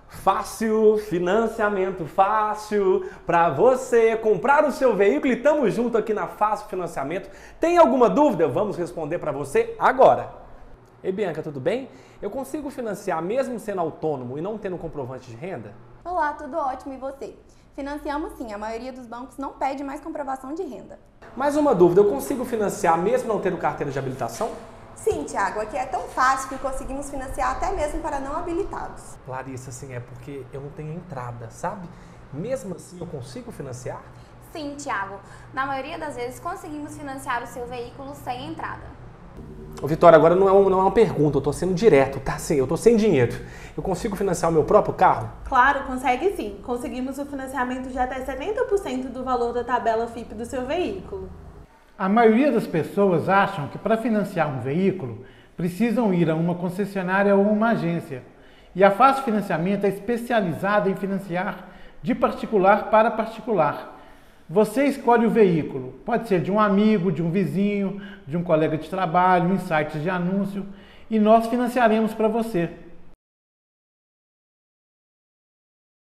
Fácil, financiamento fácil, para você comprar o seu veículo e estamos junto aqui na Fácil Financiamento. Tem alguma dúvida? Vamos responder para você agora. Ei Bianca, tudo bem? Eu consigo financiar mesmo sendo autônomo e não tendo comprovante de renda? Olá, tudo ótimo e você? Financiamos sim, a maioria dos bancos não pede mais comprovação de renda. Mais uma dúvida, eu consigo financiar mesmo não tendo carteira de habilitação? Sim, Thiago, aqui é tão fácil que conseguimos financiar até mesmo para não habilitados. Larissa, assim, é porque eu não tenho entrada, sabe? Mesmo assim eu consigo financiar? Sim, Thiago. Na maioria das vezes conseguimos financiar o seu veículo sem entrada. Ô Vitória, agora não é uma pergunta, eu tô sendo direto, tá? Assim, eu tô sem dinheiro. Eu consigo financiar o meu próprio carro? Claro, consegue sim. Conseguimos o financiamento de até 70% do valor da tabela FIP do seu veículo. A maioria das pessoas acham que para financiar um veículo precisam ir a uma concessionária ou uma agência. E a Fácil Financiamento é especializada em financiar de particular para particular. Você escolhe o veículo, pode ser de um amigo, de um vizinho, de um colega de trabalho, em sites de anúncio, e nós financiaremos para você.